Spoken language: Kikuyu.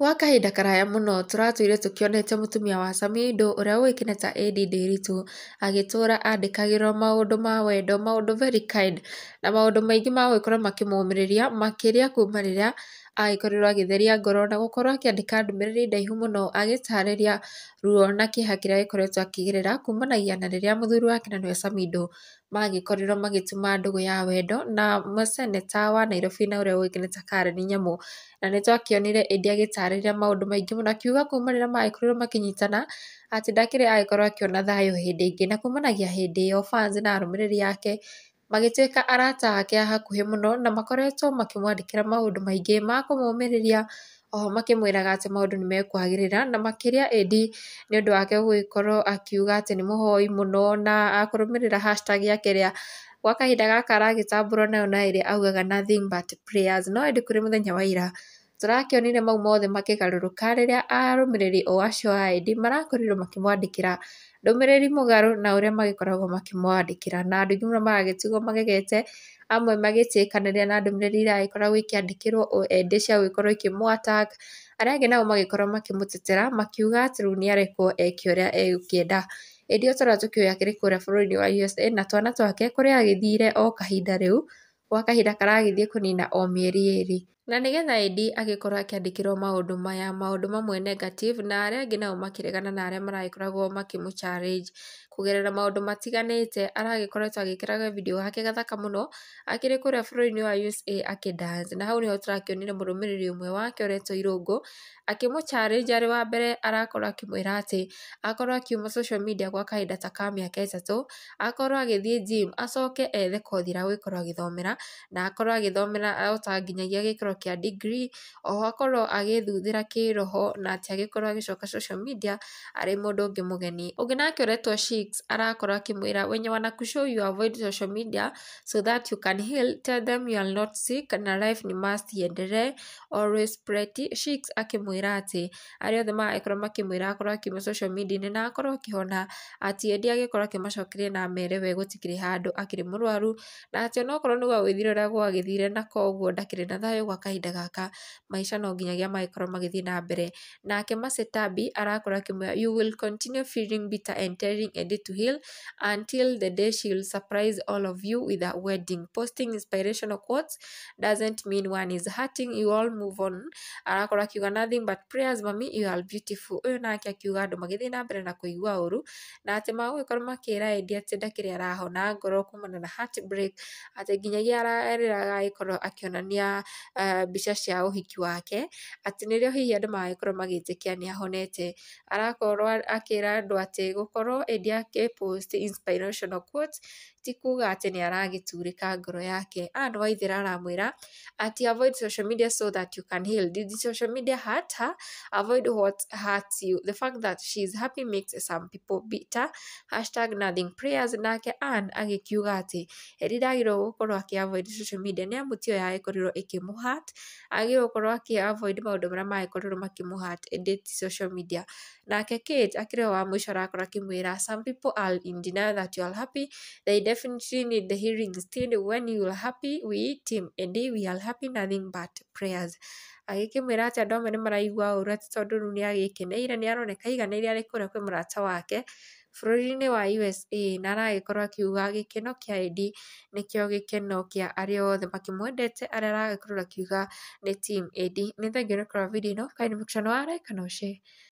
Gwa kahinda karaya mũno tũratũire tũkĩonete mũtumia wa Samido ũrĩa ũĩkaine ta Eddie Nderitu agĩtũra andĩkagĩrwo maũndũ ma wendo, maũndũ very kind na maũndũ maingĩ ma gũgĩkorwo makĩmũmĩrĩria makĩria kuma rĩrĩa agĩkorirwo agĩtheria ngoro na gũkorwo akĩandĩka ndũmĩrĩri ndaihu mũno agĩtarĩria ruo na kĩeha kĩrĩa agĩkoretwo akĩgerera kumanagia na rĩrĩa mũthuri wake na nĩwe Samido magĩkorirwo magĩtuma ndũgũ ya wendo na mũseneta wa Nairobi na ũrĩa ũĩkaine ta Karen Nyamu. Na nĩ twakĩonire Eddie agĩtarĩria maũndũ maingĩ mũno akiuga kuma rĩrĩa magĩkorirwo makĩnyitana atĩ ndakĩrĩ agĩkorwo akĩona thayũ hĩndĩ ĩngĩ, na kumanagia hĩndĩ ĩyo fans na arũmĩrĩri ake magĩtuĩka arata ake a hakuhĩ mũno na makoretwo makĩmwandĩkĩra maũndũ maingĩ ma kũmũmĩrĩria, oho makĩmwĩraga atĩ maũndũ nĩ mekwagĩrĩra, na makĩria Eddie nĩ ũndũ wake gũgĩkorwo akiuga atĩ nĩ mũhoi mũno na akũrũmĩrĩra hashtag yake ĩrĩa gwa kahinda gaka aragĩtambũrwo nayo na ĩrĩa augaga nothing but prayers. No ĩndĩ kũrĩ mũthenya wa ira tũrakĩonire mau mothe makĩgarũrũka rĩrĩa arũmĩrĩri o acio a Eddie marakorirwo makĩmwandĩkĩra ndũmĩrĩri mũgarũ na ũrĩa magĩkoragwo makĩmwandĩkĩra, na andũ aingĩ mũno magagĩtigwo magegete, amwe magĩtĩkanĩria na ndũmĩrĩri iria igĩkoragwo ikĩandĩkĩrwo o Eddie cia gũgĩkorwo ikĩmũ attack, arĩa angĩ nao magĩkorwo makĩmũtetera makiuga atĩ rĩu nĩarekwo eke ũrĩa egũkĩenda. Eddie o ta ũrĩa tũkĩũĩ akĩrĩ kũrĩa bũrũri-inĩ wa USA na twana twake kũrĩa agĩthire o kahinda rĩu gwa kahinda karagĩthiĩ kũnina o mĩeri ĩrĩ. Na nĩgetha Eddie agĩkorwo akĩandĩkĩrwo maũndũ maya, maũndũ mamwe negative na arĩa angĩ nao makĩregana na arĩa maragĩkoragwo makĩmũ challenge kũgerera maũndũ matiganĩte, aragĩkoretwo agĩkĩraga video gake gathaka mũno akĩrĩ kũrĩa bũrũri-inĩ wa USA akĩ dance, na hau nĩho tũrakĩonire mũrũmĩrĩri ũmwe wake ũretwo Irũngũ akĩmũ challenge arĩ wa mbere, arakorwo akĩmwĩra atĩ akorwo akiuma social media gwa kahinda ta ka mĩaka ĩtatũ, akorwo agĩthiĩ gym acoke ethe kothi ĩrĩa agũgĩkorwo agĩthomera na akorwo agĩthomera ota nginyagia gĩkĩro kĩa degree, oho akorwo agĩthuthĩra kĩroho na atĩ agĩkorwo agĩcoka social media arĩ mũndũ ũngĩ mũgeni. Ũngĩ nake ũretwo Shicks arakorwo akĩmwĩra wenye wanakushow you avoid social media so that you can heal, tell them you are not sick na life ni must iendelee, always pretty. Shicks akĩmwĩra atĩ arĩa othe maragĩkorwo makĩmwĩra akorwo akiuma social media-inĩ na akorwo akĩhona, atĩ Eddie agĩkorwo akĩmacokeria na mere we gũtikĩrĩ handũ akĩrĩ mũrwaru, na atĩ onokorwo nĩ gwagũthire ũrĩa gwagĩthire na koguo ndakĩrĩ na thayũ gwa kahinda gaka, maica no nginyagia magĩkorwo magĩthiĩ na mbere. Nake Macetambi arakorwo akĩmwĩra you will continue feeling bitter and telling Eddie to heal until the day she will surprise all of you with a wedding. Posting inspirational quotes doesn't mean one is hurting, you all move on. Arakorwo akiuga nothing but prayers mami, you are beautiful. Ũyũ nake akiuga andũ magĩthiĩ na mbere na kũigua ũru na atĩ magũgĩkorwo makĩra Eddie atĩ ndakĩrĩ arahona ngoro kumana na heartbreak, atĩ nginyagia arerĩraga agĩkorwo akĩonania mbica cia ũhiki wake, atĩ nĩrĩo hihi andũ magĩkorwo magĩtĩkia nĩ ahonete. Arakorwo akĩra andũ atĩ gũkorwo Eddie akĩ post inspirational quotes ti kuga atĩ nĩ aragĩturĩka ngoro yake. Anne Waithĩra aramwĩra atĩ avoid social media so that you can heal. Did social media hurt her? Avoid what hurts you. The fact that she is happy makes some people bitter. Hashtag nothing prayers. Nake Anne agĩkiuga atĩ Eddie ndagĩrĩirwo gũkorwo akĩ-avoid social media nĩ amu tĩyo yagĩkorirwo ĩkĩmũ-hurt, agĩrĩirwo gũkorwo akĩ-avoid maũndũ marĩa magĩkorirwo makĩmũ-hurt Eddie ti social media. Nake Kate akĩrĩ wa mũico arakorwo akĩmwĩra some people are in denial that you are happy, they definitely need the healing still. When you are happy we team Eddie we are happy, nothing but prayers. Agĩkĩmwĩra atĩ andũ amwe nĩ maraigua ũru atĩ tondũ rĩu nĩ agĩkeneire, nĩ aroneka aiganĩire arĩ kũrĩa kwĩ mũrata wake bũrũri-inĩ wa USA, na aragĩkorwo akiuga gĩkeno kĩa Eddie nĩkĩo gĩkeno kĩa arĩa othe makĩmwendete, arĩa aragĩkorwo akiuga nĩ team Eddie. Nĩ thengiũ nĩ kũrora video ĩno, kaĩ nĩ mũkĩcano wa like kana share.